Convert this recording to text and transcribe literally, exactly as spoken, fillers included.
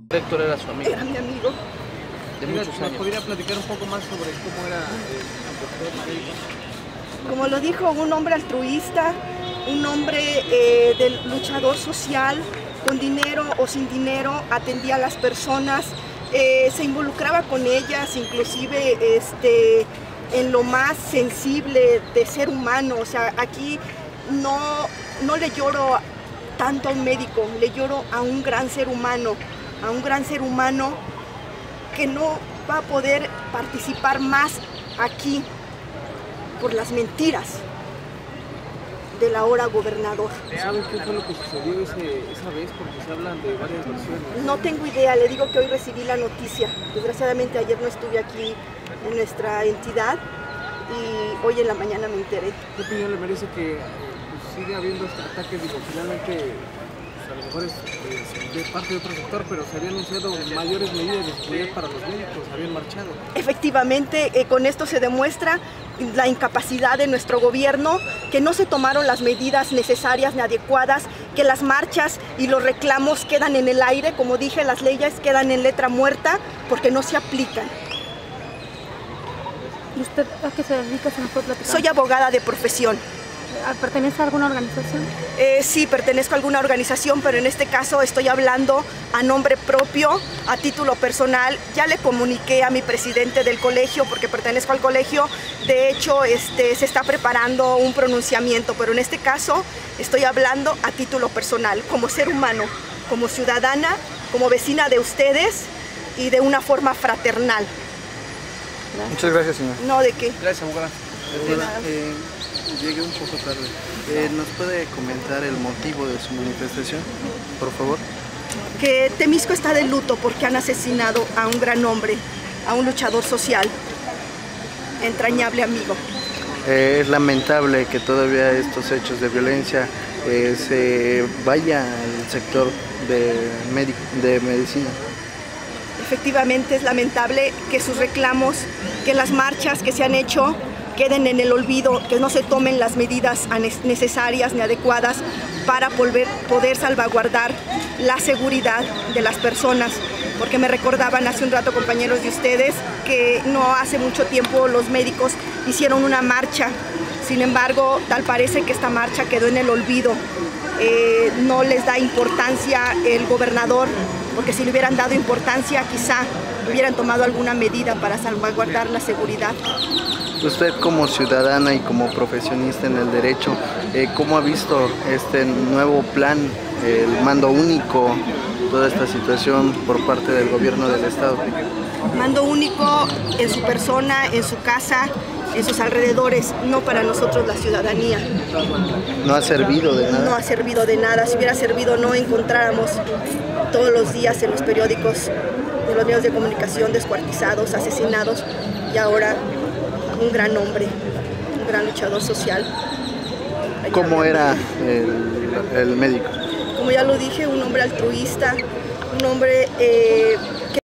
Héctor era su amigo. Era mi amigo. De muchos años. ¿Nos podría platicar un poco más sobre cómo era el doctor médico? Como lo dijo, un hombre altruista, un hombre eh, del luchador social, con dinero o sin dinero, atendía a las personas, eh, se involucraba con ellas, inclusive este, en lo más sensible de ser humano. O sea, aquí no, no le lloro tanto a un médico, le lloro a un gran ser humano, a un gran ser humano que no va a poder participar más aquí por las mentiras del ahora gobernador. ¿Sabes qué fue lo que sucedió ese, esa vez? Porque se hablan de varias versiones. No tengo idea, le digo que hoy recibí la noticia. Desgraciadamente ayer no estuve aquí en nuestra entidad y hoy en la mañana me enteré. ¿Qué opinión le merece que eh, pues, sigue habiendo este ataque? Digo, finalmente, pues, a lo mejor es eh, de parte de otro sector, pero se habían anunciado mayores medidas de seguridad para los médicos, habían marchado. Efectivamente, eh, con esto se demuestra la incapacidad de nuestro gobierno, que no se tomaron las medidas necesarias ni adecuadas, que las marchas y los reclamos quedan en el aire, como dije, las leyes quedan en letra muerta porque no se aplican. ¿Y usted a qué se dedica, si nos puede platicar? Soy abogada de profesión. ¿Pertenece a alguna organización? Eh, sí, pertenezco a alguna organización, pero en este caso estoy hablando a nombre propio, a título personal. Ya le comuniqué a mi presidente del colegio, porque pertenezco al colegio. De hecho, este, se está preparando un pronunciamiento, pero en este caso estoy hablando a título personal, como ser humano, como ciudadana, como vecina de ustedes y de una forma fraternal. Gracias. Muchas gracias, señor. No, ¿de qué? Gracias, abogada. De nada. Eh, llegué un poco tarde. Eh, ¿Nos puede comentar el motivo de su manifestación, por favor? Que Temisco está de luto porque han asesinado a un gran hombre, a un luchador social, entrañable amigo. Eh, es lamentable que todavía estos hechos de violencia eh, se vaya al sector de, medic de medicina. Efectivamente es lamentable que sus reclamos, que las marchas que se han hecho queden en el olvido, que no se tomen las medidas necesarias ni adecuadas para volver, poder salvaguardar la seguridad de las personas. Porque me recordaban hace un rato compañeros de ustedes que no hace mucho tiempo los médicos hicieron una marcha. Sin embargo, tal parece que esta marcha quedó en el olvido. Eh, no les da importancia el gobernador, porque si le hubieran dado importancia quizá hubieran tomado alguna medida para salvaguardar la seguridad. Usted como ciudadana y como profesionista en el derecho, eh, ¿cómo ha visto este nuevo plan, el mando único, toda esta situación por parte del gobierno del estado? Mando único en su persona, en su casa, en sus alrededores, no para nosotros la ciudadanía. ¿No ha servido de nada? No ha servido de nada. Si hubiera servido no encontráramos todos los días en los periódicos, en los medios de comunicación, descuartizados, asesinados, y ahora un gran hombre, un gran luchador social. ¿Cómo era el, el médico? Como ya lo dije, un hombre altruista, un hombre eh,